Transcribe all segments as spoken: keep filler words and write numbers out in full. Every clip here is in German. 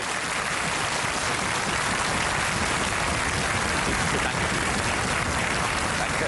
Dankeschön. Danke. Danke.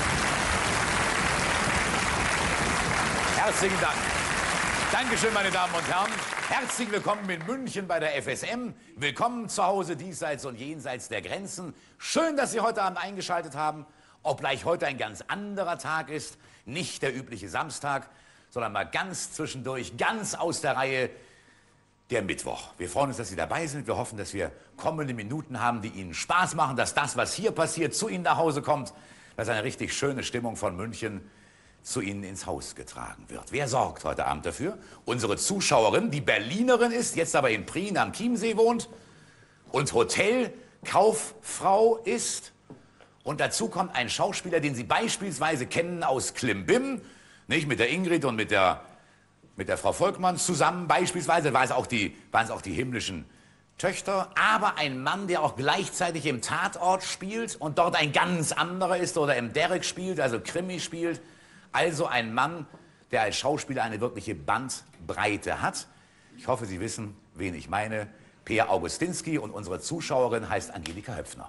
Herzlichen Dank. Dankeschön, meine Damen und Herren. Herzlich willkommen in München bei der F S M. Willkommen zu Hause diesseits und jenseits der Grenzen. Schön, dass Sie heute Abend eingeschaltet haben, obgleich heute ein ganz anderer Tag ist. Nicht der übliche Samstag, sondern mal ganz zwischendurch, ganz aus der Reihe, der Mittwoch. Wir freuen uns, dass Sie dabei sind. Wir hoffen, dass wir kommende Minuten haben, die Ihnen Spaß machen, dass das, was hier passiert, zu Ihnen nach Hause kommt, dass eine richtig schöne Stimmung von München zu Ihnen ins Haus getragen wird. Wer sorgt heute Abend dafür? Unsere Zuschauerin, die Berlinerin ist, jetzt aber in Prien am Chiemsee wohnt und Hotelkauffrau ist. Und dazu kommt ein Schauspieler, den Sie beispielsweise kennen aus Klimbim, nicht mit der Ingrid und mit der, mit der Frau Volkmann zusammen beispielsweise, war es auch die, waren es auch die himmlischen Töchter, aber ein Mann, der auch gleichzeitig im Tatort spielt und dort ein ganz anderer ist oder im Derrick spielt, also Krimi spielt. Also ein Mann, der als Schauspieler eine wirkliche Bandbreite hat. Ich hoffe, Sie wissen, wen ich meine. Peer Augustinski, und unsere Zuschauerin heißt Angelika Höpfner.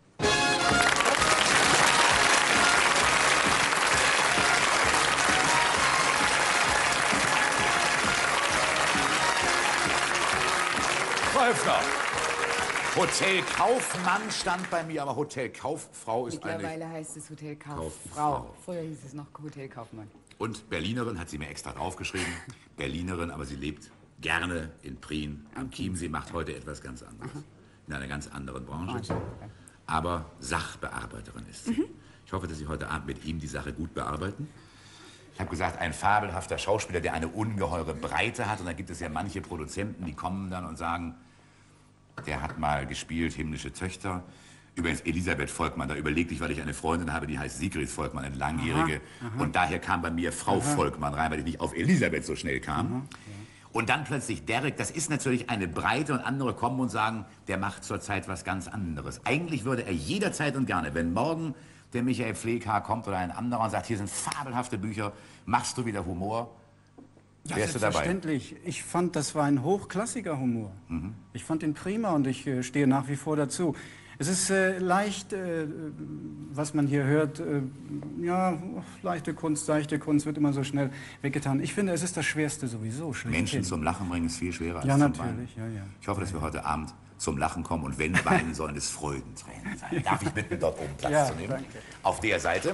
Frau Höpfner, Hotelkaufmann stand bei mir, aber Hotelkauffrau ist eine... Mittlerweile heißt es Hotelkauffrau. Früher hieß es noch Hotelkaufmann. Und Berlinerin hat sie mir extra draufgeschrieben. Berlinerin, aber sie lebt gerne in Prien am Chiemsee, macht heute etwas ganz anderes. Aha. In einer ganz anderen Branche. Aber Sachbearbeiterin ist sie. Mhm. Ich hoffe, dass Sie heute Abend mit ihm die Sache gut bearbeiten. Ich habe gesagt, ein fabelhafter Schauspieler, der eine ungeheure Breite hat. Und da gibt es ja manche Produzenten, die kommen dann und sagen, der hat mal gespielt, himmlische Töchter. Übrigens Elisabeth Volkmann, da überlegte ich, weil ich eine Freundin habe, die heißt Sigrid Volkmann, eine langjährige. Aha, aha. Und daher kam bei mir Frau aha. Volkmann rein, weil ich nicht auf Elisabeth so schnell kam. Aha, ja. Und dann plötzlich Derrick, das ist natürlich eine Breite, und andere kommen und sagen, der macht zurzeit was ganz anderes. Eigentlich würde er jederzeit und gerne, wenn morgen der Michael Pfleghaar kommt oder ein anderer und sagt, hier sind fabelhafte Bücher, machst du wieder Humor? Ja, selbstverständlich. Ich fand, das war ein hochklassiger Humor. Mhm. Ich fand ihn prima und ich äh, stehe nach wie vor dazu. Es ist äh, leicht, äh, was man hier hört, äh, ja, leichte Kunst, seichte Kunst wird immer so schnell weggetan. Ich finde, es ist das Schwerste sowieso. Menschen zum Lachen bringen ist viel schwerer als ja, zum natürlich, Weinen. Ja, ja. Ich hoffe, dass wir heute Abend zum Lachen kommen, und wenn weinen, sollen es Freudentränen sein. Darf ich bitten, dort oben Platz ja, zu nehmen? Danke. Auf der Seite.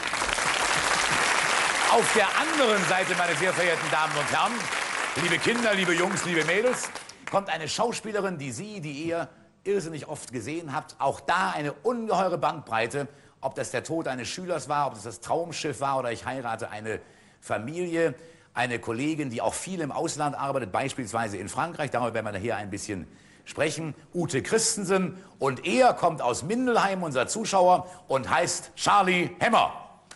Auf der anderen Seite, meine sehr verehrten Damen und Herren, liebe Kinder, liebe Jungs, liebe Mädels, kommt eine Schauspielerin, die Sie, die ihr irrsinnig oft gesehen habt. Auch da eine ungeheure Bandbreite. Ob das der Tod eines Schülers war, ob das das Traumschiff war oder ich heirate eine Familie. Eine Kollegin, die auch viel im Ausland arbeitet, beispielsweise in Frankreich. Darüber werden wir hier ein bisschen sprechen. Ute Christensen. Und er kommt aus Mindelheim, unser Zuschauer, und heißt Charlie Hemmer.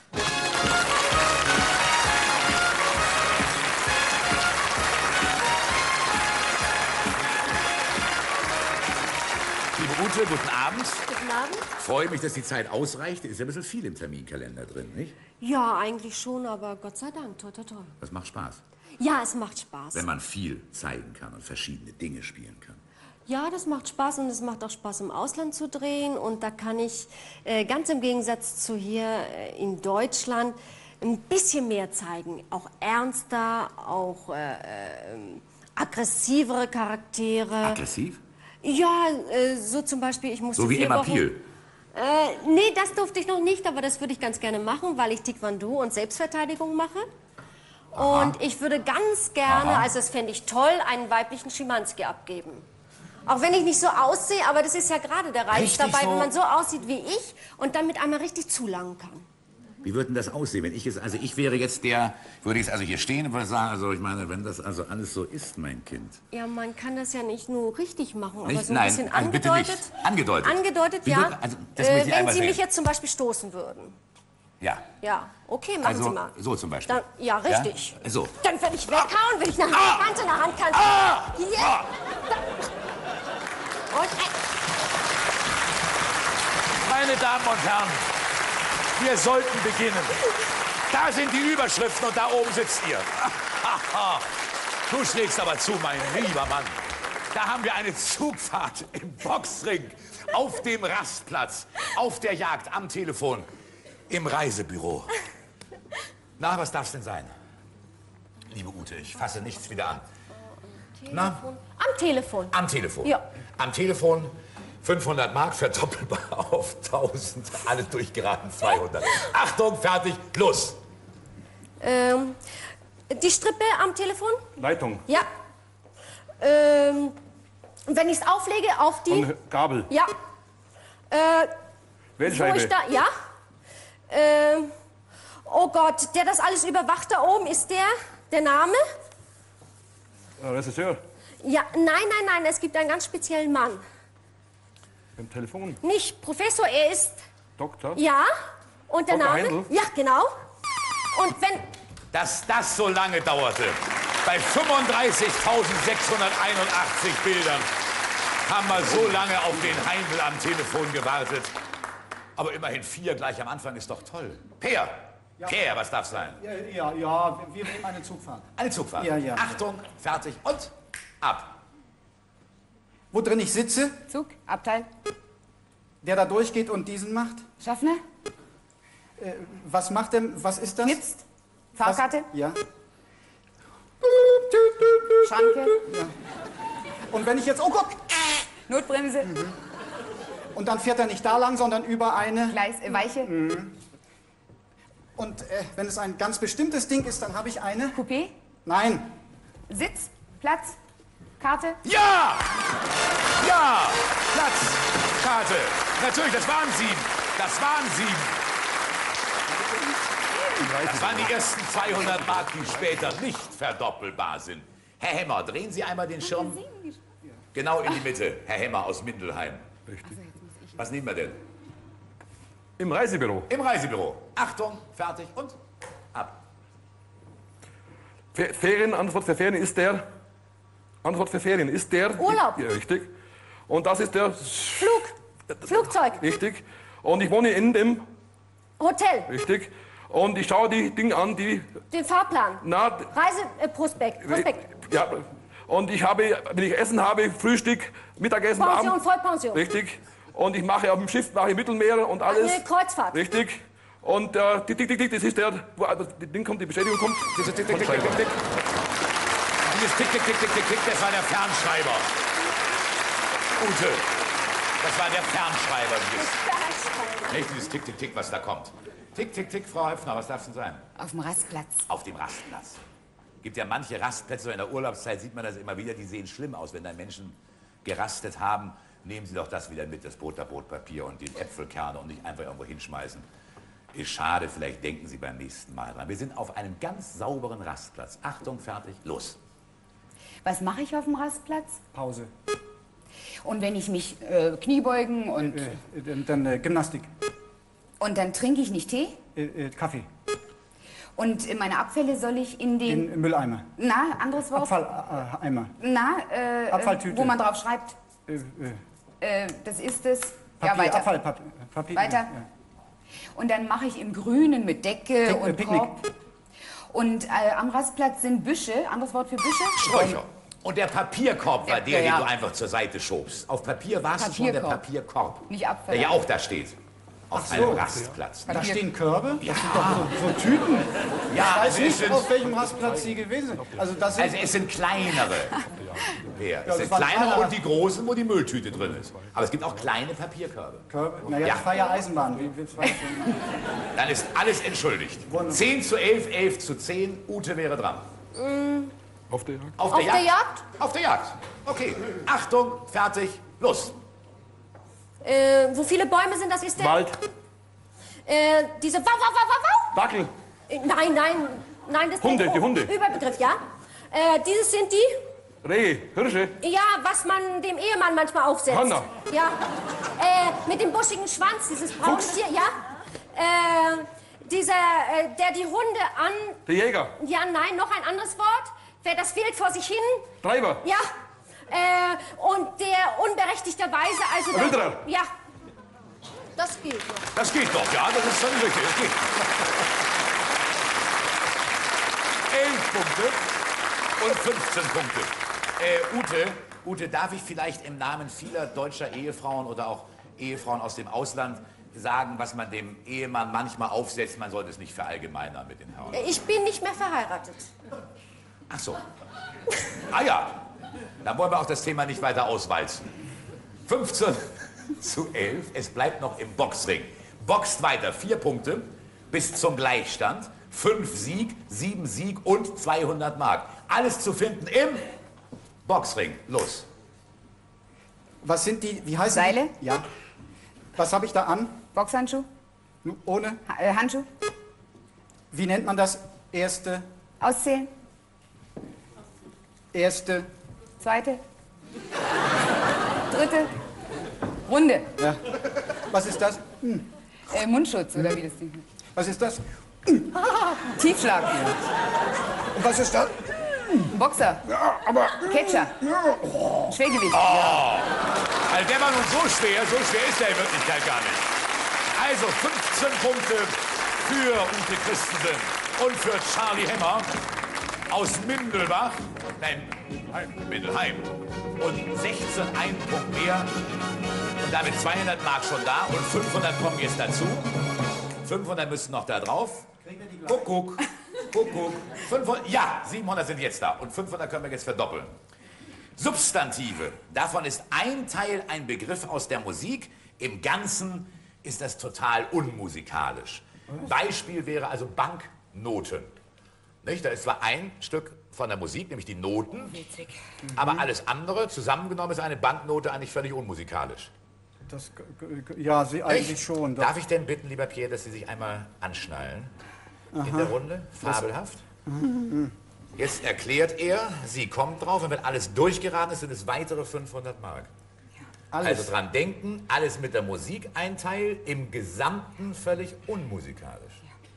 Liebe Ute, guten Abend. Guten Abend. Freue mich, dass die Zeit ausreicht. Ist ja ein bisschen viel im Terminkalender drin, nicht? Ja, eigentlich schon, aber Gott sei Dank, toi, toi, toi. Das macht Spaß. Ja, es macht Spaß. Wenn man viel zeigen kann und verschiedene Dinge spielen kann. Ja, das macht Spaß, und es macht auch Spaß, im Ausland zu drehen. Und da kann ich äh, ganz im Gegensatz zu hier äh, in Deutschland ein bisschen mehr zeigen. Auch ernster, auch äh, äh, aggressivere Charaktere. Aggressiv? Ja, äh, so zum Beispiel, ich musste So wie vier Emma Wochen, Piel. Äh, nee, das durfte ich noch nicht, aber das würde ich ganz gerne machen, weil ich Taekwondo und Selbstverteidigung mache. Aha. Und ich würde ganz gerne, Aha. also das fände ich toll, einen weiblichen Schimanski abgeben. Auch wenn ich nicht so aussehe, aber das ist ja gerade der Reiz Richtig dabei, so. wenn man so aussieht wie ich und dann mit einmal richtig zulangen kann. Wie würde denn das aussehen, wenn ich jetzt, also ich wäre jetzt der, würde jetzt also hier stehen und würde sagen, also ich meine, wenn das also alles so ist, mein Kind. Ja, man kann das ja nicht nur richtig machen, aber Nicht? so ein Nein, bisschen also bitte angedeutet. nicht. Angedeutet? Angedeutet, Wie ja. wird- also das äh, möchte ich wenn einmal Sie mich sehen. jetzt zum Beispiel stoßen würden. Ja. Ja, okay, machen Also Sie mal. so zum Beispiel. Dann, ja, richtig. Ja? So. Dann würde ich weghauen, würde ich nach Ah! Hand in der Hand kann. Ah! Hier. Ah! Da. Und ein. Meine Damen und Herren, wir sollten beginnen. Da sind die Überschriften und da oben sitzt ihr. Du schlägst aber zu, mein lieber Mann. Da haben wir eine Zugfahrt im Boxring, auf dem Rastplatz, auf der Jagd, am Telefon, im Reisebüro. Na, was darf's denn sein? Liebe Ute, ich fasse nichts wieder an. Na? Am Telefon. Am Telefon. Ja. Am Telefon fünfhundert Mark, verdoppelbar auf tausend, alles durchgeraten, zweihundert. Achtung, fertig, los. Ähm, die Strippe am Telefon? Leitung. Ja. Ähm, wenn ich es auflege auf die... Und Gabel. Ja. Äh, Wählscheibe. wo ich da... Ja. Ähm, oh Gott, der das alles überwacht da oben, ist der... Der Name? Der Regisseur. Ja, nein, nein, nein, es gibt einen ganz speziellen Mann. Im Telefon. Nicht Professor, er ist... Doktor. Ja. Und der Doktor Name? Heindl? Ja, genau. Und wenn... Dass das so lange dauerte. Bei fünfunddreißigtausendsechshunderteinundachtzig Bildern haben wir so lange auf den Heindl am Telefon gewartet. Aber immerhin vier gleich am Anfang ist doch toll. Peer, ja. Peer, was darf sein? Ja, ja, ja, wir nehmen eine Zugfahrt. Eine Zugfahrt. Ja, ja. Achtung, fertig und ab. Wo drin ich sitze, Zug, Abteil, der da durchgeht und diesen macht. Schaffner, Äh, was macht der, was ist das? Knipst, Fahrkarte, Was? Ja. Schranke, Und wenn ich jetzt, oh Gott, Notbremse, und dann fährt er nicht da lang, sondern über eine. Gleis, äh, Weiche, Und äh, wenn es ein ganz bestimmtes Ding ist, dann habe ich eine. Coupé, Nein. Sitz, Platz, Karte, Ja! Ja! Platz, Karte. Natürlich, das waren sieben. Das waren sieben. Das waren die ersten zweihundert Mark, die später nicht verdoppelbar sind. Herr Hemmer, drehen Sie einmal den Schirm genau in die Mitte. Herr Hemmer aus Mindelheim. Richtig. Was nehmen wir denn? Im Reisebüro. Im Reisebüro. Achtung, fertig und ab. Fe- Ferien, Antwort für Ferien ist der. Antwort für Ferien ist der. Urlaub. Ja, richtig. Und das ist der. Flug, Flugzeug, Richtig. Und ich wohne in dem. Hotel, Richtig. Und ich schaue die Dinge an, die. den Fahrplan, Na, Reiseprospekt, Prospekt, ja. Und ich habe, wenn ich Essen habe, Frühstück, Mittagessen, Pension, Abend. Vollpension. Richtig. Und ich mache auf dem Schiff mache ich Mittelmeer und alles. Eine Kreuzfahrt. Richtig. Und äh, tick, tick, tick, tick, das ist der, wo also, das Ding kommt, die Bestätigung kommt. Dieses Tick, Tick, Tick, Tick, Tick, Tick. Dieses Tick, Tick, Tick, Tick, Tick, Tick, das war der Fernschreiber. Ute, das war der Fernschreiber. Dieses, nicht dieses Tick, Tick, Tick, was da kommt. Tick, Tick, Tick, Frau Höpfner, was darf es denn sein? auf dem Rastplatz. Auf dem Rastplatz. Gibt ja manche Rastplätze, so in der Urlaubszeit sieht man das immer wieder, die sehen schlimm aus. Wenn da Menschen gerastet haben, nehmen Sie doch das wieder mit, das Butterbrotpapier und die Äpfelkerne und nicht einfach irgendwo hinschmeißen. Ist schade, vielleicht denken Sie beim nächsten Mal dran. Wir sind auf einem ganz sauberen Rastplatz. Achtung, fertig, los. Was mache ich auf dem Rastplatz? Pause. Und wenn ich mich äh, Kniebeugen und, Äh, äh, dann äh, Gymnastik. und dann trinke ich nicht Tee? Äh, äh, Kaffee. Und äh, meine Abfälle soll ich in den... Den Mülleimer. Na, anderes Wort? Abfalleimer. Na, äh, äh, Abfalltüte. wo man drauf schreibt. Äh, äh, Äh, das ist es. Papier, ja, weiter. Abfallpapier. Papier, Weiter. Ja. Und dann mache ich im Grünen mit Decke Pick- äh, und Picknick. Korb. Und äh, am Rastplatz sind Büsche. Anderes Wort für Büsche? Sträucher. Und der Papierkorb war der, Ja, ja. den du einfach zur Seite schobst. Auf Papier warst du schon der Papierkorb. Papierkorb. Nicht Abfälle. Der ja auch da steht. Auf so. einem Rastplatz. Da stehen Körbe. Ja. Das sind doch so, so Tüten. Ja, Ich weiß also es nicht, sind, auf welchem Rastplatz sie gewesen sind. Also das sind also es sind kleinere. Ja, es das sind war kleinere kleiner. und die großen, wo die Mülltüte drin ist. Aber es gibt auch kleine Papierkörbe. Körbe. Naja, Ja. ich fahre ja Eisenbahn. Wie, wie, wie, Dann ist alles entschuldigt. Wunderbar. zehn zu elf, elf zu zehn. Ute wäre dran. Auf der Jagd. Auf, Auf der Jagd? Auf der Jagd. Okay. Achtung, fertig, los. Äh, wo viele Bäume sind, das ist der... Wald. Äh, diese Wow, wow, wow, wow, Dackel. wow. Äh, Nein, nein, nein, das ist Hunde, der die Hunde. Überbegriff, ja. Äh, dieses sind die, Rehe. Hirsche. ja, was man dem Ehemann manchmal aufsetzt. Hanna. Ja. Äh, mit dem buschigen Schwanz, dieses braune Tier, ja. Äh, dieser, äh, der die Hunde an... Der Jäger. Ja, nein, noch ein anderes Wort. Wer das Wild vor sich hin... Treiber. Ja. Äh, und der unberechtigterweise, also... der- Wilderer. Ja. Das gilt noch. Das geht doch, ja, das ist völlig richtig. Das geht. elf Punkte und fünfzehn Punkte. Äh, Ute, Ute, darf ich vielleicht im Namen vieler deutscher Ehefrauen oder auch Ehefrauen aus dem Ausland sagen, was man dem Ehemann manchmal aufsetzt, man sollte es nicht verallgemeinern mit den Herren? Ich bin nicht mehr verheiratet. Ach so. Ah ja, dann wollen wir auch das Thema nicht weiter auswalzen. fünfzehn zu elf, es bleibt noch im Boxring. Boxt weiter, vier Punkte bis zum Gleichstand. Fünf Sieg, sieben Sieg und zweihundert Mark. Alles zu finden im Boxring. Los. Was sind die, wie heißen Seile? die? Ja. Was habe ich da an? Boxhandschuh? Ohne? Ha äh, Handschuh? Wie nennt man das? Erste, Auszählen? erste, Zweite? Dritte? Runde? ja. Was ist das? Äh, Mundschutz oder wie das Ding heißt. Was ist das? Tiefschlag? Und was ist das? Boxer? Ja, aber... Catcher? Schwergewicht? Also der war nun so schwer, so schwer ist er in Wirklichkeit gar nicht. Also fünfzehn Punkte für Ute Christensen und für Charlie Hemmer aus Mindelbach. Nein, Mindelheim. Und sechzehn, ein Punkt mehr. Und damit zweihundert Mark schon da und fünfhundert kommen jetzt dazu. fünfhundert müssen noch da drauf. Kuckuck, Kuckuck. fünfhundert, ja, siebenhundert sind jetzt da und fünfhundert können wir jetzt verdoppeln. Substantive, davon ist ein Teil ein Begriff aus der Musik. Im Ganzen ist das total unmusikalisch. Beispiel wäre also Banknoten. Nicht? Da ist zwar ein Stück von der Musik, nämlich die Noten, Witzig. aber alles andere zusammengenommen ist eine Banknote eigentlich völlig unmusikalisch. Das, ja, sie eigentlich Nicht? schon. Doch. Darf ich denn bitten, lieber Pierre, dass Sie sich einmal anschnallen in der Runde? Fabelhaft. Jetzt erklärt er, sie kommt drauf und wenn alles durchgeraten ist, sind es weitere fünfhundert Mark. Alles. Also dran denken, alles mit der Musik ein Teil, im Gesamten völlig unmusikalisch.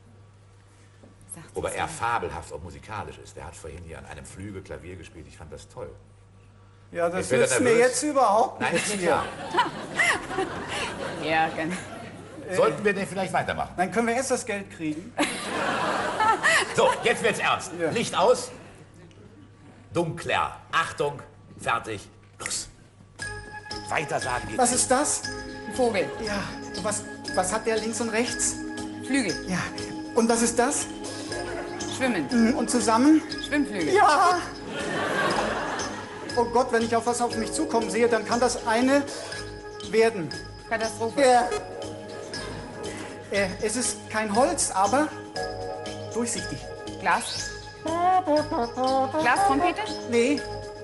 Wobei er fabelhaft auch musikalisch ist. Der hat vorhin hier an einem Flügel Klavier gespielt. Ich fand das toll. Ja, das Jetzt wird er nützt mir nervös. jetzt überhaupt Nein, nichts ist nicht mehr. wahr. Ja, gerne. Sollten wir den vielleicht weitermachen? Dann können wir erst das Geld kriegen. So, jetzt wird's ernst. Ja. Licht aus. Dunkler. Achtung. Fertig. Los. Weiter sagen geht Was nicht. ist das? Ein Vogel. Ja, was, was hat der links und rechts? Flügel. Ja. Und was ist das? Schwimmen. Und zusammen? Schwimmflügel. Ja! Oh Gott, wenn ich auf was auf mich zukommen sehe, dann kann das eine werden. Katastrophe. Ja. Äh, es ist kein Holz, aber durchsichtig. Glas. Glastrompete? Nee.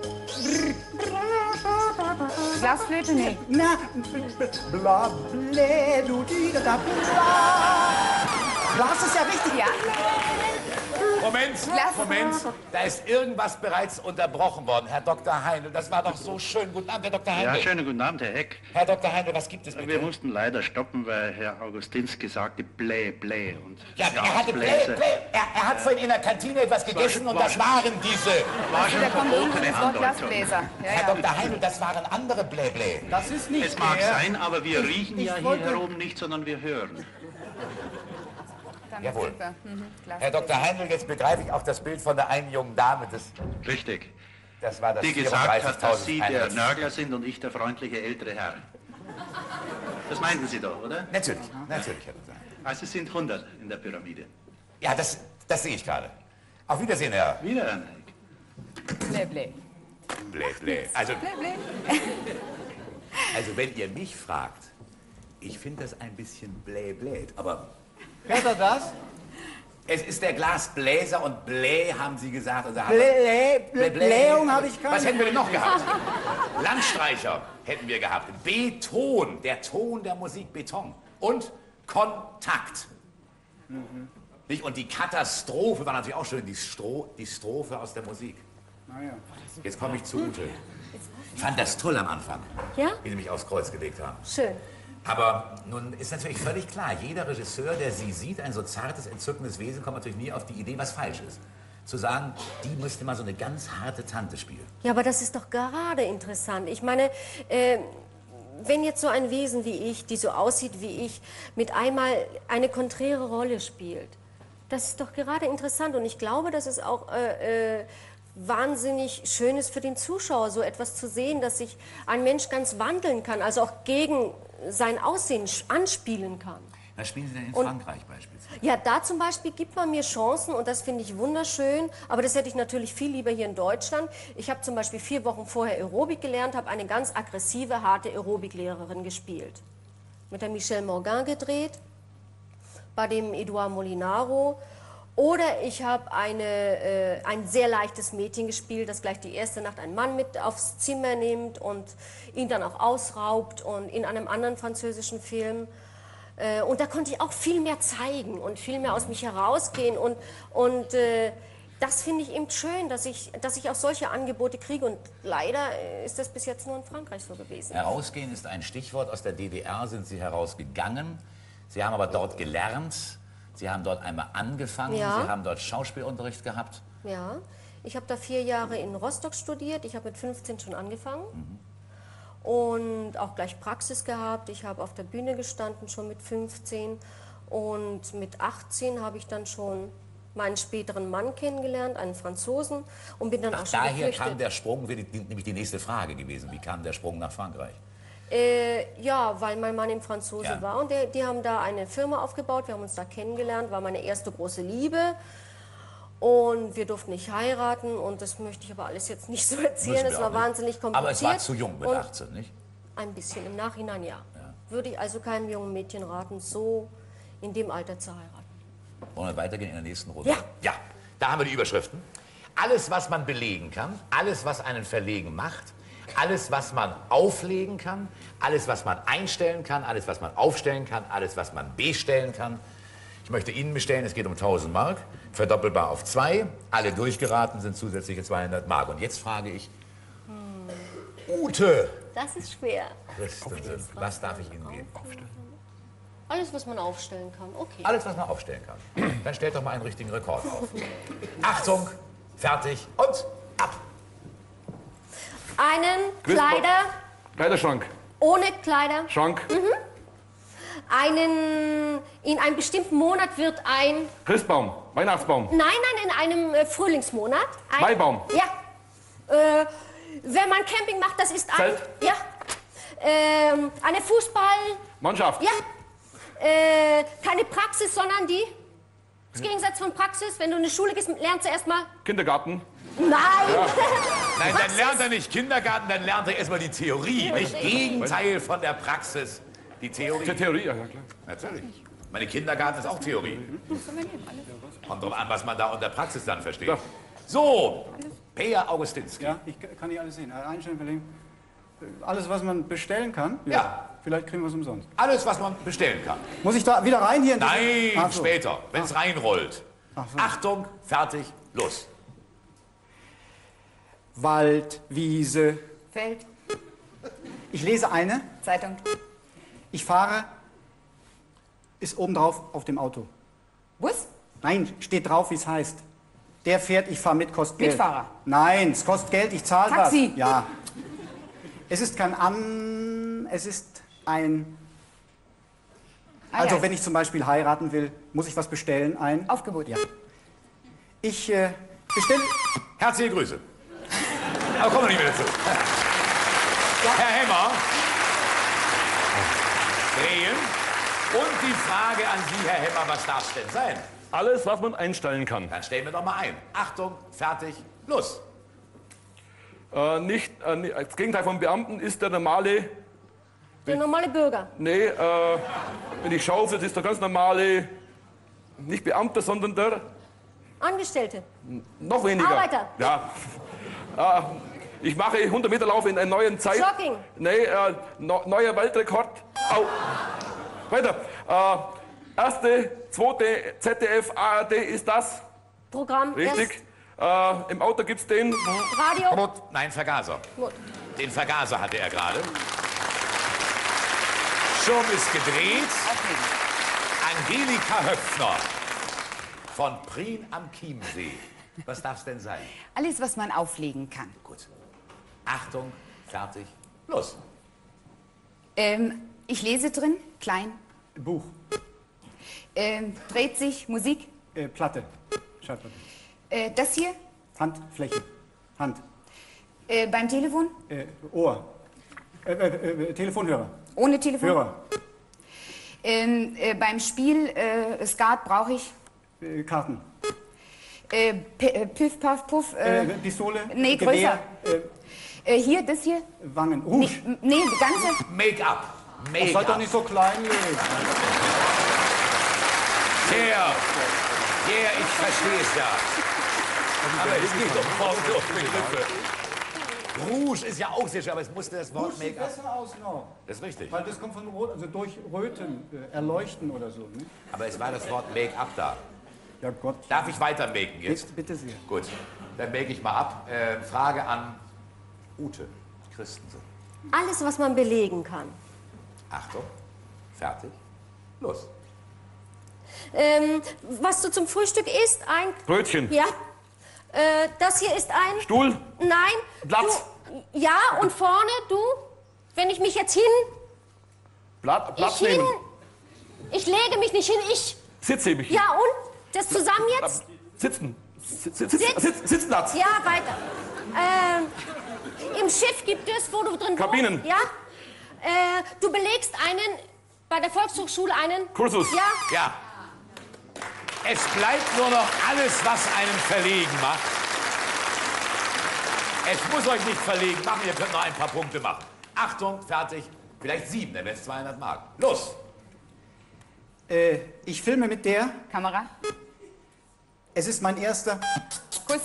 Glasflöte? Nee. Na, bla, blä, du, di, da, da, bla. Glas ist ja richtig. Ja. Moment, Lass Moment. mal. Da ist irgendwas bereits unterbrochen worden. Herr Doktor Heinl, das war doch so schön. Guten Abend, Herr Doktor Heinl. Ja, schönen guten Abend, Herr Eck. Herr Doktor Heinl, was gibt es bitte? Wir mussten leider stoppen, weil Herr Augustinski sagte Blä, Blä und Ja, er hatte Blä, Gasbläser. Blä. Er, er hat vorhin in der Kantine etwas gegessen und war- das waren diese. War schon Da kommt irgendwo verbotene das Wort Andeutung. Glasbläser. Ja, Herr ja. Doktor Heinl, das waren andere Blä, Blä. Das ist nicht Es mag der. sein, aber wir riechen ich ja hier wollte- heroben nicht, sondern wir hören. Dann Jawohl. sind wir. Mhm. Glas. Herr Doktor Heinl, jetzt begreife ich auch das Bild von der einen jungen Dame. Das, Richtig. das war das Die gesagt hat, dass Sie der vierunddreißigtausend. Nörgler sind und ich der freundliche ältere Herr. Das meinten Sie doch, oder? Natürlich, natürlich, Herr Doktor Heinl. Also es sind hundert in der Pyramide. Ja, das, das sehe ich gerade. Auf Wiedersehen, Herr Wieder, Herr Eck. Blä, blä. Blä, Blä. Also, Blä, blä. also, wenn ihr mich fragt, ich finde das ein bisschen Blä, Blä, aber Hört er das? es ist der Glasbläser und Blä, haben Sie gesagt. Also haben Blä, Blä, Blä, Blä. Blähung habe ich keine. Was hätten wir denn noch gehabt? Landstreicher hätten wir gehabt. Beton, der Ton der Musik, Beton. Und Kontakt. Nicht? Und die Katastrophe war natürlich auch schön, die, Stro die Strophe aus der Musik. Naja. Jetzt komme ich zu Ute. Ich fand das toll am Anfang, Ja? wie Sie mich aufs Kreuz gelegt haben. Schön. Aber nun ist natürlich völlig klar, jeder Regisseur, der sie sieht, ein so zartes, entzückendes Wesen, kommt natürlich nie auf die Idee, was falsch ist. Zu sagen, die müsste mal so eine ganz harte Tante spielen. Ja, aber das ist doch gerade interessant. Ich meine, äh, wenn jetzt so ein Wesen wie ich, die so aussieht wie ich, mit einmal eine konträre Rolle spielt, das ist doch gerade interessant. Und ich glaube, dass es auch äh, äh, wahnsinnig schön ist für den Zuschauer, so etwas zu sehen, dass sich ein Mensch ganz wandeln kann, also auch gegen sein Aussehen anspielen kann. Was spielen Sie denn in Und, Frankreich beispielsweise? Ja, da zum Beispiel gibt man mir Chancen und das finde ich wunderschön, aber das hätte ich natürlich viel lieber hier in Deutschland. Ich habe zum Beispiel vier Wochen vorher Aerobik gelernt, habe eine ganz aggressive, harte Aerobiklehrerin gespielt. Mit der Michelle Morgan gedreht, bei dem Edouard Molinaro. Oder ich habe eine, äh, ein sehr leichtes Mädchen gespielt, das gleich die erste Nacht einen Mann mit aufs Zimmer nimmt und ihn dann auch ausraubt und in einem anderen französischen Film. Äh, und da konnte ich auch viel mehr zeigen und viel mehr aus mich herausgehen. Und, und äh, das finde ich eben schön, dass ich, dass ich auch solche Angebote kriege. Und leider ist das bis jetzt nur in Frankreich so gewesen. Herausgehen ist ein Stichwort. Aus der D D R sind Sie herausgegangen. Sie haben aber dort gelernt. Sie haben dort einmal angefangen. Ja. Sie haben dort Schauspielunterricht gehabt. Ja, ich habe da vier Jahre in Rostock studiert. Ich habe mit fünfzehn schon angefangen. Mhm. Und auch gleich Praxis gehabt. Ich habe auf der Bühne gestanden, schon mit fünfzehn. Und mit achtzehn habe ich dann schon meinen späteren Mann kennengelernt, einen Franzosen. Und bin dann Ach, auch schon daher geflüchtet. kam der Sprung, wäre die- nämlich die nächste Frage gewesen. Wie kam der Sprung nach Frankreich? Äh, ja, weil mein Mann im Franzose Ja. war. Und der, die haben da eine Firma aufgebaut. Wir haben uns da kennengelernt. War meine erste große Liebe. Und wir durften nicht heiraten. Und das möchte ich aber alles jetzt nicht so erzählen. Müssen wir Es auch war nicht. wahnsinnig kompliziert. Aber es war zu jung mit Und achtzehn, nicht? ein bisschen, im Nachhinein ja. Würde ich also keinem jungen Mädchen raten, so in dem Alter zu heiraten. Wollen wir weitergehen in der nächsten Runde? Ja. Ja, da haben wir die Überschriften. Alles, was man belegen kann, alles, was einen verlegen macht, alles, was man auflegen kann, alles, was man einstellen kann, alles, was man aufstellen kann, alles, was man bestellen kann. Ich möchte Ihnen bestellen, es geht um tausend Mark, verdoppelbar auf zwei. Alle durchgeraten sind zusätzliche zweihundert Mark. Und jetzt frage ich, Ute, Das ist schwer. Christensen, was darf ich Ihnen geben? Alles, was man aufstellen kann, okay. Alles, was man aufstellen kann. Dann stellt doch mal einen richtigen Rekord auf. Achtung, fertig und ab. Einen Quizbox. Kleider Kleiderschrank. ohne Kleider. Schrank. Einen, in einem bestimmten Monat wird ein, Christbaum. Weihnachtsbaum. nein, nein, in einem äh, Frühlingsmonat. Ein, Maibaum. Ja. Äh, wenn man Camping macht, das ist ein, Zelt. ja. Ähm, eine Fußball, Mannschaft. ja. Äh, keine Praxis, sondern die, das Gegensatz von Praxis. Wenn du in die Schule gehst, lernst du erstmal, Kindergarten. nein. Nein, dann lernt er nicht Kindergarten, dann lernt er erstmal die Theorie. Nicht Gegenteil von der Praxis. Die Theorie. Die Theorie, ja, ja klar. Natürlich. Meine Kindergarten ist auch Theorie. Kommt drauf an, was man da unter Praxis dann versteht. Ja. So, Peer Augustinski. Ja, ich kann nicht alles sehen. Einstellen, verlegen. Alles, was man bestellen kann? Ja. Vielleicht kriegen wir es umsonst. Alles, was man bestellen kann. Muss ich da wieder rein hier? in diese- Nein, Ach so. später, wenn es reinrollt. Ach so. Achtung, fertig, los. Wald, Wiese. Feld, Ich lese eine. Zeitung, Ich fahre. Ist oben drauf auf dem Auto. Bus, Nein, steht drauf, wie es heißt. Der fährt, ich fahre mit, kostet Geld. Mitfahrer. Nein, es kostet Geld, ich zahle was. Taxi. Ja. Es ist kein Am... Es ist ein... Ah, Also ja. wenn ich zum Beispiel heiraten will, muss ich was bestellen? Ein... Aufgebot. Ja. Ich äh, bestelle... Herzliche Grüße. Aber kommen wir nicht mehr dazu. Herr Hemmer. Drehen. Und die Frage an Sie, Herr Hemmer, was darf es denn sein? Alles, was man einstellen kann. Dann stellen wir doch mal ein. Achtung, fertig, los. Äh, nicht, äh, nicht- das Gegenteil vom Beamten ist der normale, Der normale Bürger. nee, äh, wenn ich schaue, das ist der ganz normale, nicht Beamter, sondern der Angestellte. noch weniger. Arbeiter. Ja. Äh, ich mache hundert Meter Lauf in einer neuen Zeit. Jogging. Nee, äh, no, neuer Weltrekord. Au. Weiter. Äh, erste, zweite Z D F, A R D ist das. Programm. Richtig. Äh, Im Auto gibt's den. Erst Radio. Nein, Vergaser. Gut. Den Vergaser hatte er gerade. Schirm ist gedreht. Angelika Höpfner von Prien am Chiemsee. Was darf es denn sein? Alles, was man auflegen kann. Gut. Achtung, fertig, los. Ähm, ich lese drin, klein. Buch. Ähm, dreht sich Musik. Äh, Platte. Schallplatte. Äh, das hier, Handfläche. Hand. Äh, beim Telefon? Äh, Ohr. Äh, äh, äh, Telefonhörer. Ohne Telefon? Hörer. Ähm, äh, beim Spiel äh, Skat brauche ich? Äh, Karten. Äh, P äh, Piff, Puff, Puff. Äh, Äh, Pistole. nee, Gewehr, größer. Äh, hier, das hier? Wangen. Rouge. Nee, nee, die ganze? Make-up. Das Make-up. seid doch nicht so kleinlich. Sehr. Ja, ich verstehe es ja. Aber es geht um Worte und Begriffe. Rouge ist ja auch sehr schön, aber es musste das Wort Rouge sieht Make-up. besser aus noch. Das ist richtig. Weil das kommt von Rot, also durch Röten, äh, erleuchten oder so. Ne? Aber es war das Wort Make-up da. Ja Gott. Darf ich weiter maken jetzt? Bitte, bitte sehr. Gut, dann make ich mal ab. Äh, Frage an Ute Christensen. Alles, was man belegen kann. Achtung, fertig, los. Ähm, was du zum Frühstück isst, ein... Brötchen. Ja. Äh, das hier ist ein... Stuhl. Nein. Platz. Du, ja, und vorne, du, wenn ich mich jetzt hin... Blatt, Platz ich hin... nehmen. Ich lege mich nicht hin, ich... Sitze mich. Ja, und? Das zusammen jetzt? Sitzen. Sitz, sitz, sitz, Sitzplatz. Ja, weiter. Ähm, im Schiff gibt es, wo du drin Kabinen. wohnst. Ja. Äh, du belegst einen, bei der Volkshochschule einen... Kursus. Ja. Ja. Es bleibt nur noch alles, was einen verlegen macht. Es muss euch nicht verlegen machen, ihr könnt noch ein paar Punkte machen. Achtung, fertig, vielleicht sieben, dann wäre es zweihundert Mark. Los! Äh, ich filme mit der. Kamera? Es ist mein erster. Kuss?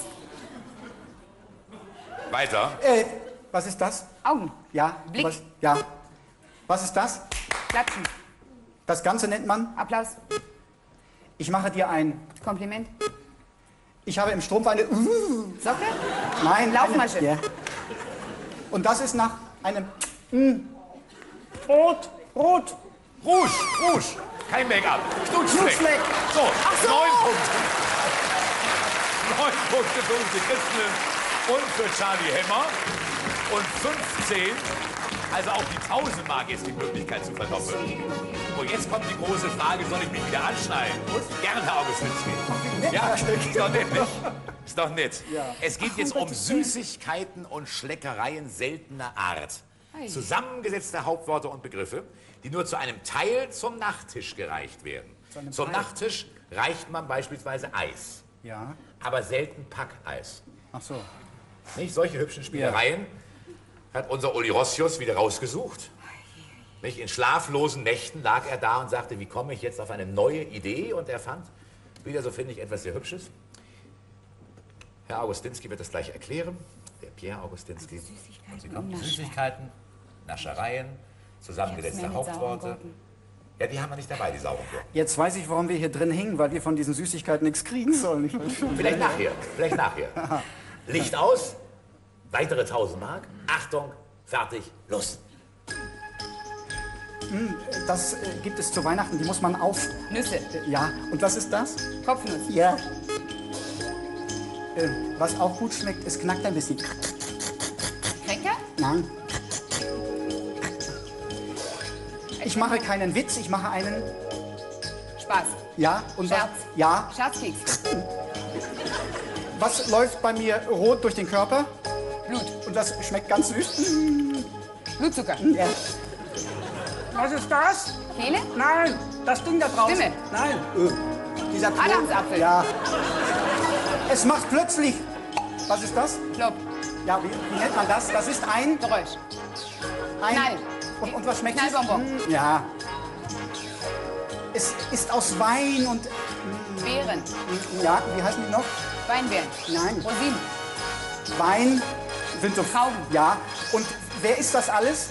Weiter. Äh, was ist das? Augen? Ja. Blick? Was, ja. Was ist das? Klatschen? Das Ganze nennt man. Applaus? Ich mache dir ein. Kompliment? Ich habe im Strumpf eine. Socke? Nein, Laufmasche? Eine, ja. Und das ist nach einem. Mm. Rot, rot. Rouge, Rouge. Kein Make-up. Knutschfleck. Knutschfleck. So, neun Punkte. Neun Punkte für Ute Christensen und für Charlie Hemmer. Und fünfzehn, also auch die tausend Mark ist die Möglichkeit zu verdoppeln. Und jetzt kommt die große Frage, soll ich mich wieder anschneiden? Gern, Herr Augustinski. Ja, ist doch nett, nicht? Ist doch nett. Es geht jetzt um Süßigkeiten und Schleckereien seltener Art. Zusammengesetzte Hauptworte und Begriffe, die nur zu einem Teil zum Nachtisch gereicht werden. Zum Nachtisch reicht man beispielsweise Eis, Ja. aber selten Packeis. Ach so. Nicht? Solche hübschen Spielereien hat unser Uli Rossius wieder rausgesucht. Nicht? In schlaflosen Nächten lag er da und sagte, wie komme ich jetzt auf eine neue Idee? Und er fand, wieder so finde ich, etwas sehr Hübsches. Herr Augustinski wird das gleich erklären. Der Pierre Augustinski. Und Sie kommen Süßigkeiten, Naschereien, zusammengesetzte Hauptworte. Ja, die haben wir nicht dabei, die sauren Gurken. Jetzt weiß ich, warum wir hier drin hingen, weil wir von diesen Süßigkeiten nichts kriegen sollen. Vielleicht nachher, vielleicht nachher. Licht aus, weitere tausend Mark. Achtung, fertig, los. Das äh, gibt es zu Weihnachten, die muss man auf. Nüsse? Äh, ja. Und was ist das? Kopfnuss? Ja. Äh, was auch gut schmeckt, es knackt ein bisschen. Cracker? Nein. Ich mache keinen Witz, ich mache einen. Spaß? Ja. Und Scherz? Was, ja. Scherzkeks? Was läuft bei mir rot durch den Körper? Blut? Und das schmeckt ganz süß. Blutzucker? Ja. Was ist das? Kehle? Nein, das Ding da draußen. Stimme? Nein. Äh, dieser Ton- Adamsapfel? Ja. Es macht plötzlich. Was ist das? Klopp? Ja, wie, wie nennt man das? Das ist ein. Geräusch? ein Knall. Und, und was schmeckt es? Knallbonbon? Hm, ja. Es ist aus Wein und. Beeren? Ja, wie heißen die noch? Weinbeeren? Nein. Rosinen? Wein. Sind so Trauben? Ja. Und wer ist das alles?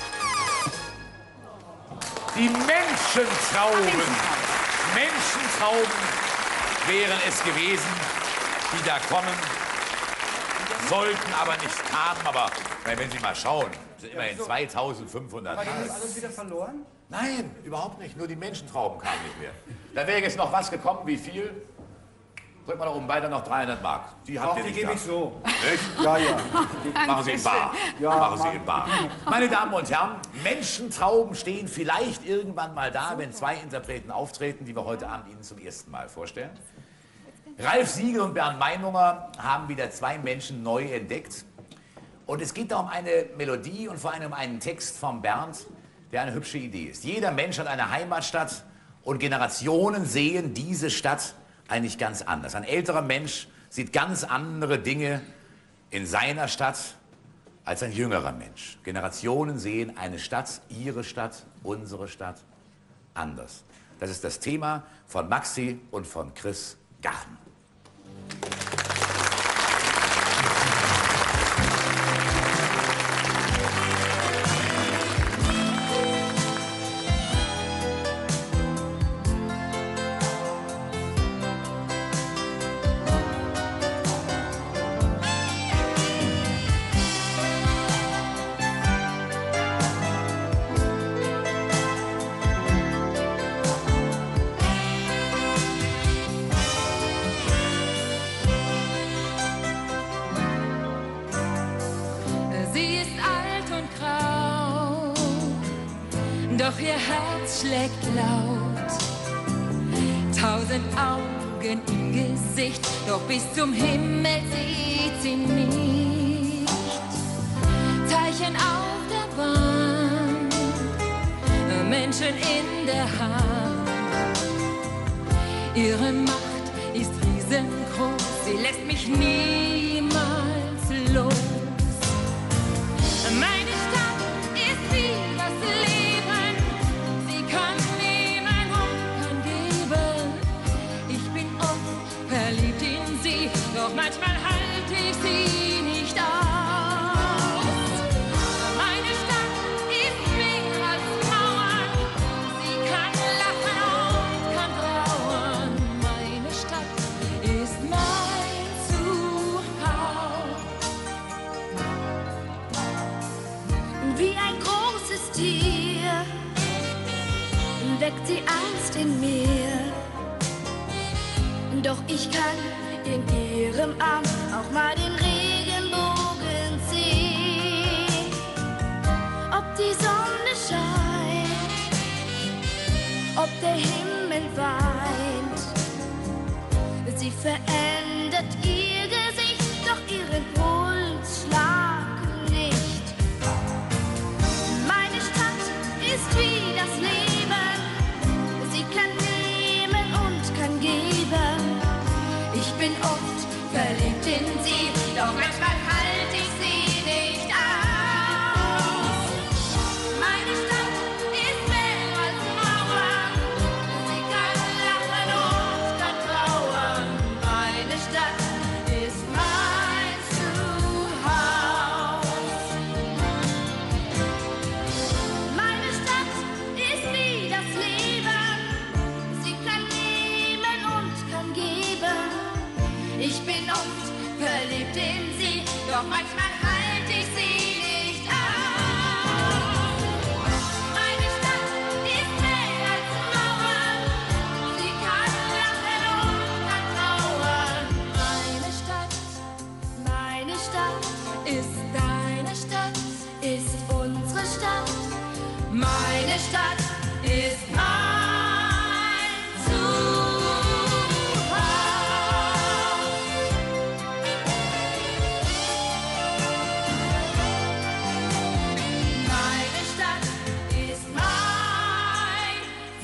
Die Menschentrauben. Menschentrauben wären es gewesen, die da kommen sollten, aber nicht kamen. Aber wenn Sie mal schauen, sind immerhin zweitausendfünfhundert. War das alles wieder verloren? Nein, überhaupt nicht. Nur die Menschentrauben kamen nicht mehr. Da wäre jetzt noch was gekommen. Wie viel? Drück mal da oben weiter noch dreihundert Mark. Die habt Ach, ihr die nicht gebe ich gehabt. so. Nicht? Ja, ja. Machen Sie in bar. Ja, Machen Sie mach- in bar. Meine Damen und Herren, Menschentrauben stehen vielleicht irgendwann mal da, wenn zwei Interpreten auftreten, die wir heute Abend Ihnen zum ersten Mal vorstellen. Ralf Siegel und Bernd Meinunger haben wieder zwei Menschen neu entdeckt, Und es geht da um eine Melodie und vor allem um einen Text von Bernd, der eine hübsche Idee ist. Jeder Mensch hat eine Heimatstadt und Generationen sehen diese Stadt eigentlich ganz anders. Ein älterer Mensch sieht ganz andere Dinge in seiner Stadt als ein jüngerer Mensch. Generationen sehen eine Stadt, ihre Stadt, unsere Stadt anders. Das ist das Thema von Maxi und von Chris Garden. Doch ihr Herz schlägt laut, tausend Augen im Gesicht, doch bis zum Himmel sieht sie nicht. Zeichen auf der Wand, Menschen in der Hand. Ihre Macht ist riesengroß, sie lässt mich niemals los. Meine Stadt ist wie das Leben, sie kann nehmen und kann geben. Ich bin oft verliebt in sie, doch manchmal halte ich sie nicht aus. Meine Stadt ist mehr als Mauern, sie kann lachen und kann trauern. Meine Stadt ist mein Zuhause. Wie ein großes Tier weckt sie Angst in mir. Doch ich kann in ihrem Arm auch mal den Regenbogen sehen. Ob die Sonne scheint, ob der Himmel weint, sie verändert ihr Gesicht, doch ihren Pulsschlag nicht. Meine Stadt ist wie das Leben, sie kann nehmen und kann geben. Ich bin oft verliebt in sie, doch manchmal halte ich sie nicht aus. Meine Stadt ist mehr als Mauern, sie kann lachen und kann trauern. Meine Stadt ist mein Zuhause. Meine Stadt ist wie das Leben, sie kann nehmen und kann geben. Ich bin oft verliebt in sie, doch manchmal halte ich sie nicht aus. Meine Stadt ist mehr als Mauern, sie kann lachen und kann trauern. Meine Stadt, meine Stadt ist deine Stadt, ist unsere Stadt. Meine Stadt ist mein Zuhause. Meine Stadt ist mein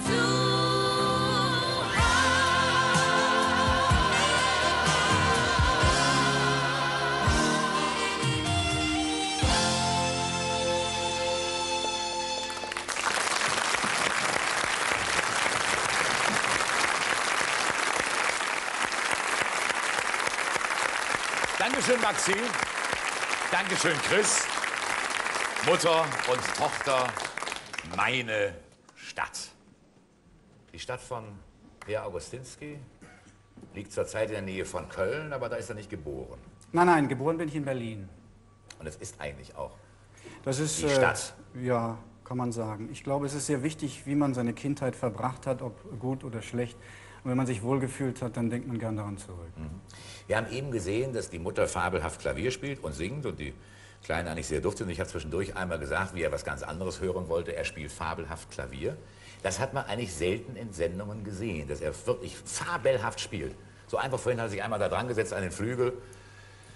Dankeschön, Maxi. Dankeschön, Chris. Mutter und Tochter, meine Stadt. Die Stadt von Herr Augustinski liegt zurzeit in der Nähe von Köln, aber da ist er nicht geboren. Nein, nein, geboren bin ich in Berlin. Und es ist eigentlich auch Das ist, die Stadt. Äh, ja, kann man sagen. Ich glaube, es ist sehr wichtig, wie man seine Kindheit verbracht hat, ob gut oder schlecht. Und wenn man sich wohlgefühlt hat, dann denkt man gern daran zurück. Mhm. Wir haben eben gesehen, dass die Mutter fabelhaft Klavier spielt und singt und die Kleine eigentlich sehr duftet. Und ich habe zwischendurch einmal gesagt, wie er was ganz anderes hören wollte. Er spielt fabelhaft Klavier. Das hat man eigentlich selten in Sendungen gesehen, dass er wirklich fabelhaft spielt. So einfach vorhin hat er sich einmal da dran gesetzt an den Flügel.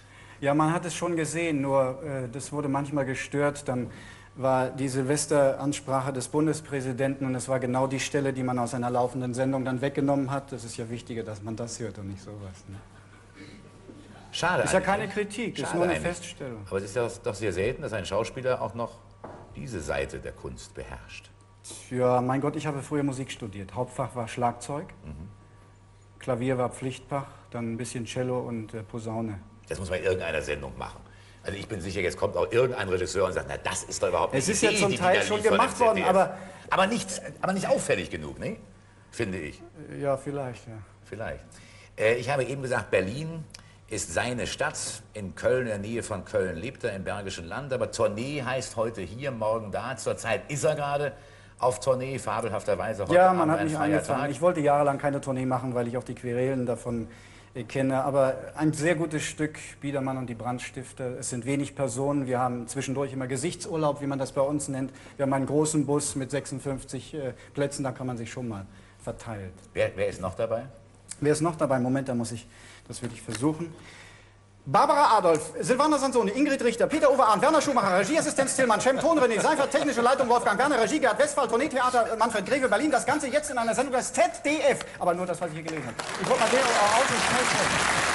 Ja, man hat es schon gesehen, nur äh, das wurde manchmal gestört. Dann war die Silvesteransprache des Bundespräsidenten und es war genau die Stelle, die man aus einer laufenden Sendung dann weggenommen hat. Das ist ja wichtiger, dass man das hört und nicht sowas. Ne? Schade. Ist ja keine Kritik, Schade ist nur eine eigentlich. Feststellung. Aber es ist ja doch sehr selten, dass ein Schauspieler auch noch diese Seite der Kunst beherrscht. Ja, mein Gott, ich habe früher Musik studiert. Hauptfach war Schlagzeug, mhm. Klavier war Pflichtfach, dann ein bisschen Cello und äh, Posaune. Das muss man in irgendeiner Sendung machen. Also ich bin sicher, jetzt kommt auch irgendein Regisseur und sagt, na das ist doch überhaupt nicht Es ist die ja Idee, zum die Teil die da schon liefern gemacht im Z D F. worden, aber... Aber nicht, aber nicht auffällig genug, ne? Finde ich. Ja, vielleicht, ja. Vielleicht. Äh, ich habe eben gesagt, Berlin ist seine Stadt. In Köln, in der Nähe von Köln lebt er im Bergischen Land. Aber Tournee heißt heute hier, morgen da. Zurzeit ist er gerade auf Tournee, fabelhafterweise. Heute Ja, man Abend hat ein mich freier angefangen. Tag. Ich wollte jahrelang keine Tournee machen, weil ich auch die Querelen davon äh, kenne. Aber ein sehr gutes Stück, Biedermann und die Brandstifter. Es sind wenig Personen. Wir haben zwischendurch immer Gesichtsurlaub, wie man das bei uns nennt. Wir haben einen großen Bus mit sechsundfünfzig äh, Plätzen, da kann man sich schon mal verteilt. Wer, wer ist noch dabei? Wer ist noch dabei? Moment, da muss ich das wirklich versuchen. Barbara Adolf, Silvana Sansoni, Ingrid Richter, Peter-Uwe Arndt, Werner Schumacher, Regieassistenz Tillmann, Cem Ton, René Seifert, technische Leitung Wolfgang Werner, Regie Gerhard Westphal, Tourneetheater Manfred Greve, Berlin. Das Ganze jetzt in einer Sendung des Z D F. Aber nur das, was ich hier gelesen habe. Ich wollte mal der aus und schnell, schnell.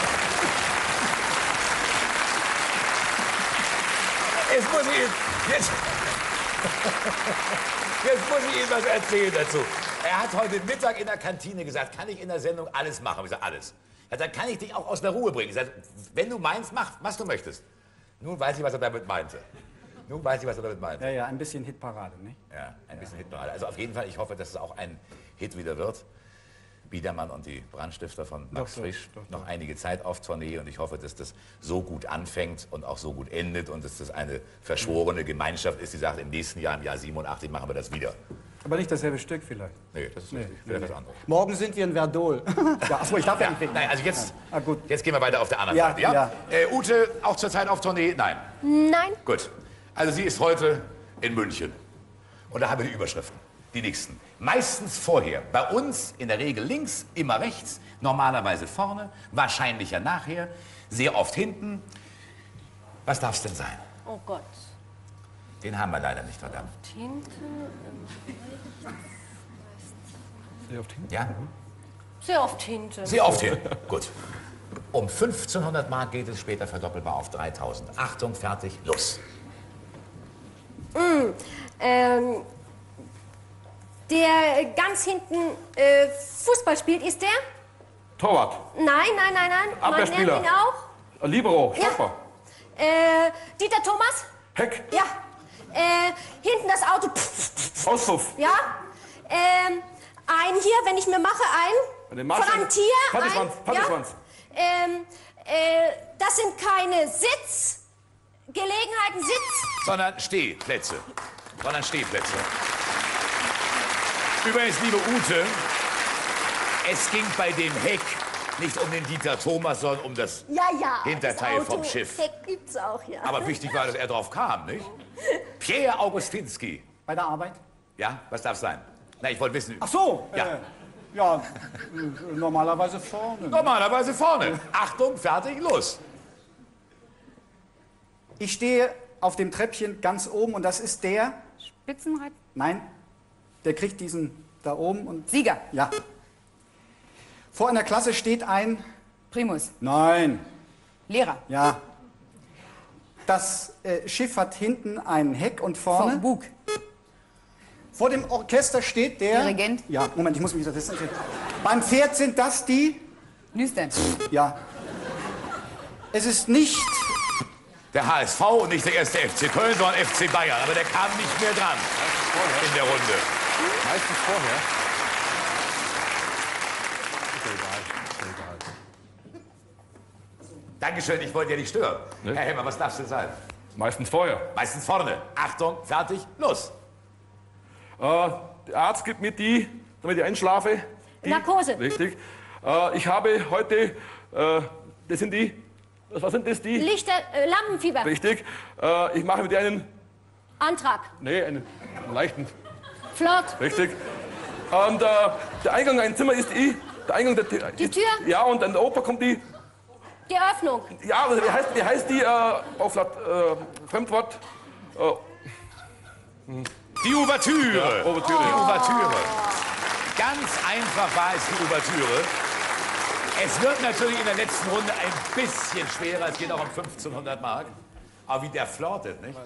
Jetzt muss ich Ihnen, jetzt, jetzt muss ich Ihnen was erzählen dazu. Er hat heute Mittag in der Kantine gesagt, kann ich in der Sendung alles machen? Ich sage, alles. Er hat gesagt, kann ich dich auch aus der Ruhe bringen? Ich sage, wenn du meinst, mach, was du möchtest. Nun weiß ich, was er damit meinte. Nun weiß ich, was er damit meinte. Ja, ja, ein bisschen Hitparade, nicht? Ja, ein bisschen Hitparade. Also auf jeden Fall, ich hoffe, dass es auch ein Hit wieder wird. Biedermann und die Brandstifter von Max Doch, Frisch. doch, doch, Noch doch. einige Zeit auf Tournee und ich hoffe, dass das so gut anfängt und auch so gut endet und dass das eine verschworene Gemeinschaft ist, die sagt, im nächsten Jahr, im Jahr siebenundachtzig, machen wir das wieder. Aber nicht dasselbe Stück vielleicht. Nee, das ist Nee, richtig. Vielleicht was anderes. Morgen sind wir in Verdol. Ja, achso, ich darf ja, Ja, nicht weg. nein, also jetzt, Ah, gut. jetzt gehen wir weiter auf der anderen Ja, Seite. Ja? ja. Äh, Ute, auch zurzeit auf Tournee? Nein. Nein. Gut. Also sie ist heute in München. Und da haben wir die Überschriften. Die nächsten. Meistens vorher. Bei uns in der Regel links, immer rechts. Normalerweise vorne. Wahrscheinlicher nachher. Sehr oft hinten. Was darf es denn sein? Oh Gott. Den haben wir leider nicht, verdammt. Tinte. Sehr oft hin. Ja? Sehr oft Tinte. Sehr oft hinten. Gut. Um fünfzehnhundert Mark geht es später verdoppelbar auf dreitausend. Achtung, fertig, los. Mm, ähm, der ganz hinten äh, Fußball spielt, ist der? Torwart. Nein, nein, nein, nein. Man nennt Abwehrspieler. ihn auch. Libero. Ja. Stopper. Äh, Dieter Thomas? Heck. Ja. Äh, hinten das Auto. Auspuff. Ja. Ähm, ein hier, wenn ich mir mache, ein. Den Von Marsch- einem Tier. Pferdeschwanz, ein, Pferdeschwanz. Ja. Ähm, äh, das sind keine Sitzgelegenheiten, Sitz. Sondern Stehplätze. Sondern Stehplätze. Übrigens, liebe Ute, es ging bei dem Heck nicht um den Dieter Thomas, sondern um das Ja, ja. Hinterteil das Auto, vom Schiff. Heck gibt's auch, ja. Aber wichtig war, dass er drauf kam, nicht? Pierre Augustinski. Bei der Arbeit? Ja, was darf sein? Na, ich wollte wissen. Ach so. Ja. Äh, ja, äh, normalerweise vorne. Normalerweise vorne. Achtung, fertig, los. Ich stehe auf dem Treppchen ganz oben und das ist der... Spitzenreit. Nein, der kriegt diesen da oben und... Sieger. Ja. Vor einer Klasse steht ein... Primus. Nein. Lehrer. Ja. Das äh, Schiff hat hinten ein Heck und vorne... Vom Bug. Vor dem Orchester steht der... Dirigent. Ja, Moment, ich muss mich das... Beim Pferd sind das die... Nüstern. Ja. Es ist nicht... Der H S V und nicht der erste F C Köln, sondern F C Bayern. Aber der kam nicht mehr dran in der Runde. Meistens vorher. Dankeschön, ich wollte ja nicht stören. Ne? Herr Hemmer, was darf es denn sein? Meistens vorher. Meistens vorne. Achtung, fertig, los. Äh, der Arzt gibt mir die, damit ich einschlafe. Die, Narkose. Richtig. Äh, ich habe heute, äh, das sind die, was sind das, die? Lichter, äh, Lampenfieber. Richtig. Äh, ich mache mit dir einen, Antrag. nee, einen, einen leichten. Flott. Richtig. Und äh, der Eingang in ein Zimmer ist die, der Eingang der Die Tür? Ja, und an der Oper kommt die Die Eröffnung. Ja, aber wie heißt, wie heißt die, äh, auf Lat, äh, Fremdwort? Äh, Die Ouvertüre. Ja, Ouvertüre. Die Ouvertüre. Ganz einfach war es die Ouvertüre. Es wird natürlich in der letzten Runde ein bisschen schwerer. Es geht auch um fünfzehnhundert Mark. Aber wie der flirtet, nicht?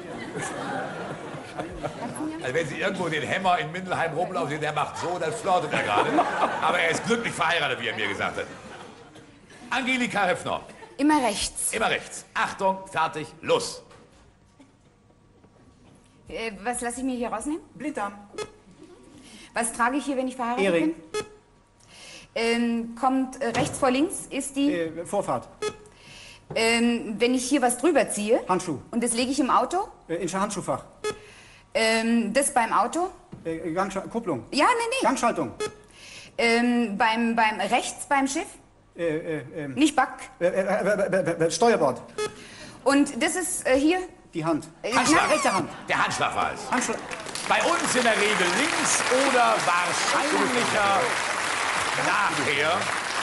Also wenn Sie irgendwo den Hämmer in Mindelheim rumlaufen sehen, der macht so, dann flirtet er gerade. Aber er ist glücklich verheiratet, wie er mir gesagt hat. Angelika Höffner. Immer rechts. Immer rechts. Achtung, fertig, los. Äh, was lasse ich mir hier rausnehmen? Blinddarm. Was trage ich hier, wenn ich verheiratet Ehering. bin? Ähm, kommt äh, rechts vor links, ist die... Äh, Vorfahrt. Ähm, wenn ich hier was drüber ziehe... Handschuh. Und das lege ich im Auto? Äh, in Handschuhfach. Ähm, das beim Auto? Äh, Gangschal- Kupplung. Ja, nee, nee. Gangschaltung. Ähm, beim, beim rechts beim Schiff? Äh, äh, ähm, Nicht Back. äh, äh, äh, äh, Steuerbord. Und das ist äh, hier? Die Hand. Äh, Handschlag. na, Rechte Hand. Der Handschlag war es. Handschlag. Bei uns in der Regel links oder wahrscheinlicher nachher.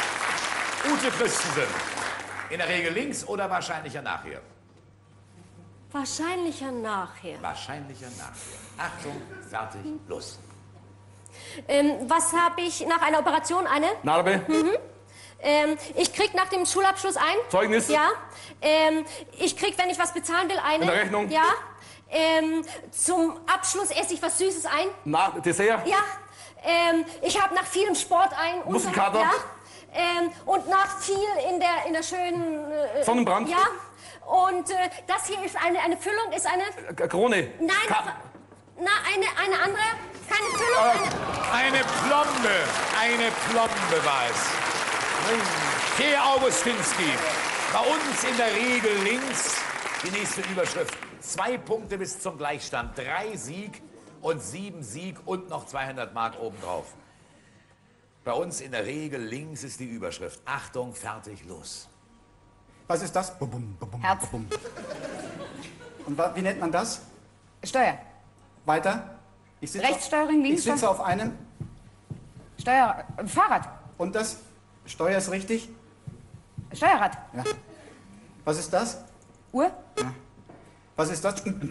Ute Christensen. In der Regel links oder wahrscheinlicher nachher? Wahrscheinlicher nachher. Wahrscheinlicher nachher. Achtung, fertig, los. Ähm, was habe ich nach einer Operation? Eine? Narbe, Ähm, ich krieg nach dem Schulabschluss ein. Zeugnis. Ja. Ähm, ich krieg, wenn ich was bezahlen will, eine. In der Rechnung. Ja. Ähm, zum Abschluss esse ich was Süßes ein. Na, Dessert, Ja. Ähm, ich habe nach vielem Sport ein. und so- Muskelkater. Ja. Ähm, und nach viel in der, in der schönen... Äh, Sonnenbrand. Ja. Und äh, das hier ist eine, eine Füllung, ist eine... K- Krone. Nein, Ka na, eine, eine andere. Keine Füllung. Eine, Eine Plombe, eine Plombe war es. Peer Augustinski. Bei uns in der Regel links. Die nächste Überschrift. Zwei Punkte bis zum Gleichstand. Drei Sieg und sieben Sieg und noch zweihundert Mark obendrauf. Bei uns in der Regel links ist die Überschrift. Achtung, fertig, los. Was ist das? Bum, bum, bum, bum, Herz. bum. Und wa- wie nennt man das? Steuer. Weiter? Ich sitze Rechtssteuerung, auf, ich Linkssteuer. sitze auf einem. Steuer... äh, Fahrrad. Und das? Steuer ist richtig? Steuerrad. Ja. Was ist das? Uhr. Was ist das?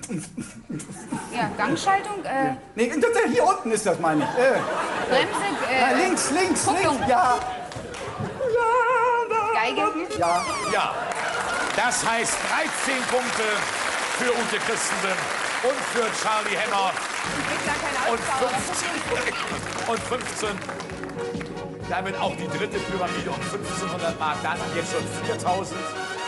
Ja, Gangschaltung. Äh, Nee, hier unten ist das, meine ich. Äh, Bremse. Äh, na, links, links, Kupplung. links. Ja. Geige. Ja. Ja, das heißt dreizehn Punkte für Ute Christensen und für Charlie Hämmer und fünfzehn, und fünfzehn. Damit auch die dritte Pyramide um fünfzehnhundert Mark. Dann jetzt schon viertausend.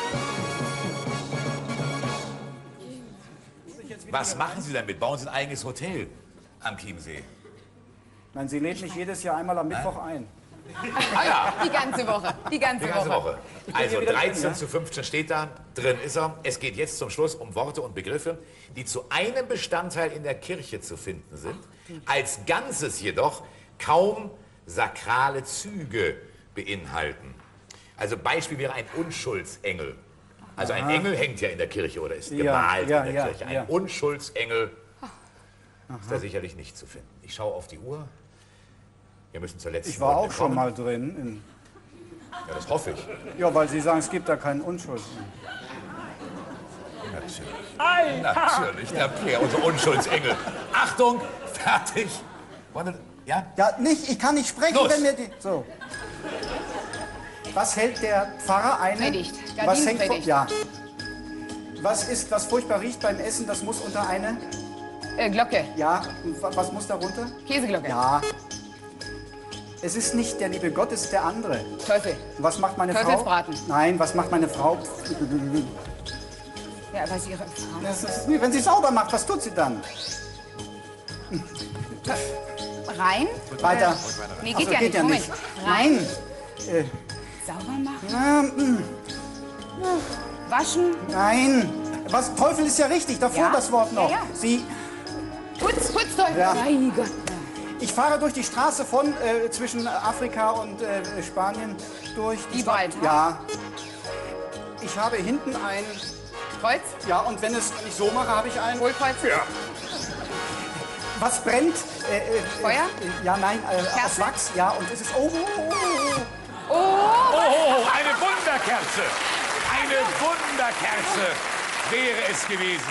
Was machen Sie damit? Bauen Sie ein eigenes Hotel am Chiemsee? Nein, sie lädt mich jedes Jahr einmal am Mittwoch ein. Ah ja, Die ganze Woche. Die ganze, die ganze Woche. Woche. bin Also hier wieder drin, dreizehn ja? zu fünfzehn steht da, drin ist er. Es geht jetzt zum Schluss um Worte und Begriffe, die zu einem Bestandteil in der Kirche zu finden sind, als Ganzes jedoch kaum sakrale Züge beinhalten. Also Beispiel wäre ein Unschuldsengel. Also ein Engel hängt ja in der Kirche oder ist Ja, gemalt ja, in der ja, Kirche. Ein ja. Unschuldsengel ist da sicherlich nicht zu finden. Ich schaue auf die Uhr. Wir müssen zur letzten Ich war Runde auch schon kommen. mal drin. In, Ja, das hoffe ich. ja, weil Sie sagen, es gibt da keinen Unschuld. Natürlich. Natürlich, der Peer, unser Unschuldsengel. Achtung, fertig. Wollen wir, ja? Ja, nicht, ich kann nicht sprechen, Los. wenn mir die... So. Was hält der Pfarrer eine? Predigt. Was hängt vor, Gardinenpredigt. ja. Was ist, was furchtbar riecht beim Essen, das muss unter eine... Äh, Glocke. Ja, und wa- was muss darunter? Käseglocke. Ja. Es ist nicht der liebe Gott, es ist der andere. Teufel. Was macht meine Frau? Teufelsbraten. Nein, was macht meine Frau? Ja, was ihre... Das ist, wenn sie sauber macht, was tut sie dann? Rein. Weiter. Äh, nee, Ach geht so, ja geht nicht. ja Moment. nicht. Rein. Äh, Sauber machen. na, mm, Waschen. nein. Was, Teufel ist ja richtig, davor Ja. das Wort noch. Ja, ja. Sie, Putz, Putzteufel. Ja. Mein Gott. ich fahre durch die Straße von äh, zwischen Afrika und äh, Spanien durch. Die Sta- Wald, Ja. Ich habe hinten ein, Kreuz. ja, und wenn es wenn ich so mache, habe ich ein. Hohlkreuz. Ja. Was brennt? Äh, äh, Feuer? Äh, ja, nein, äh, aus Kerze? Wachs. Ja, und es ist. Oh, oh, oh, oh. Oh, oh, eine Wunderkerze. Eine Wunderkerze wäre es gewesen.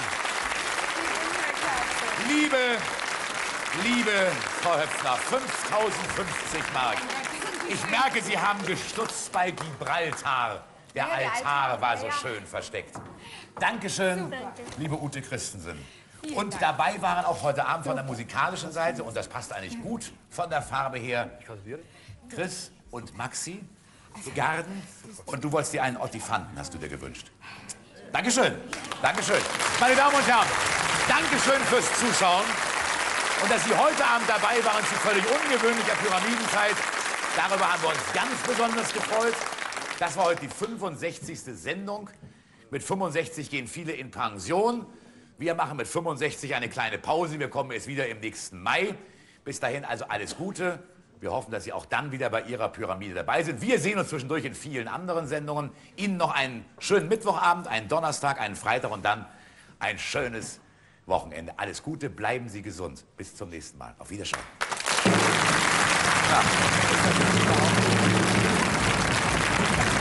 Liebe, liebe Frau Höpfner, fünftausendfünfzig Mark. Ich merke, Sie haben gestutzt bei Gibraltar. Der Altar war so schön versteckt. Dankeschön, liebe Ute Christensen. Und dabei waren auch heute Abend von der musikalischen Seite, und das passt eigentlich gut von der Farbe her, Chris und Maxi Garden. Und du wolltest dir einen Ottifanten, hast du dir gewünscht. Dankeschön, Dankeschön. Meine Damen und Herren, Dankeschön fürs Zuschauen. Und dass Sie heute Abend dabei waren zu völlig ungewöhnlicher Pyramidenzeit, darüber haben wir uns ganz besonders gefreut. Das war heute die fünfundsechzigste Sendung. Mit fünfundsechzig gehen viele in Pension. Wir machen mit fünfundsechzig eine kleine Pause. Wir kommen jetzt wieder im nächsten Mai. Bis dahin also alles Gute. Wir hoffen, dass Sie auch dann wieder bei Ihrer Pyramide dabei sind. Wir sehen uns zwischendurch in vielen anderen Sendungen. Ihnen noch einen schönen Mittwochabend, einen Donnerstag, einen Freitag und dann ein schönes Wochenende. Alles Gute, bleiben Sie gesund. Bis zum nächsten Mal. Auf Wiedersehen. Ja.